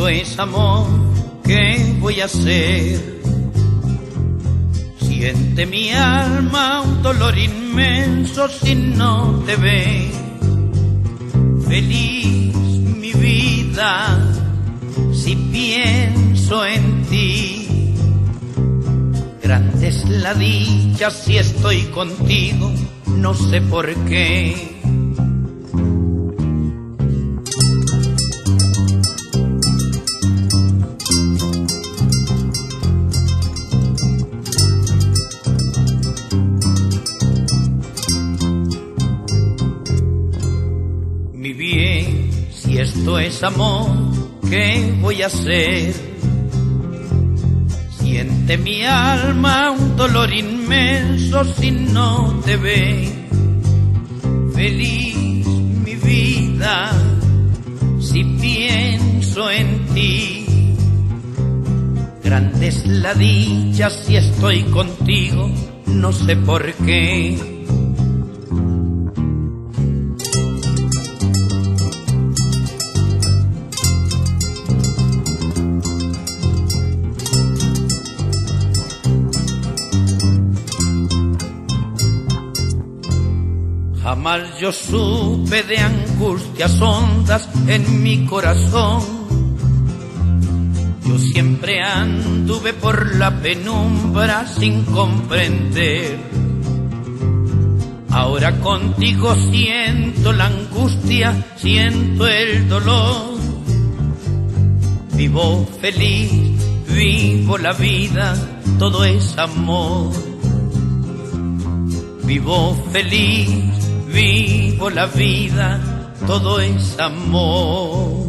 esto es amor, ¿qué voy a hacer? Siente mi alma un dolor inmenso si no te ve. Feliz mi vida si pienso en ti. Grande es la dicha si estoy contigo, no sé por qué. Mi bien, si esto es amor, ¿qué voy a hacer? Siente mi alma un dolor inmenso si no te ve. Feliz mi vida si pienso en ti. Grande es la dicha si estoy contigo, no sé por qué. Jamás yo supe de angustias hondas en mi corazón. Yo siempre anduve por la penumbra sin comprender. Ahora contigo siento la angustia, siento el dolor. Vivo feliz, vivo la vida, todo es amor. Vivo feliz, vivo la vida, todo es amor.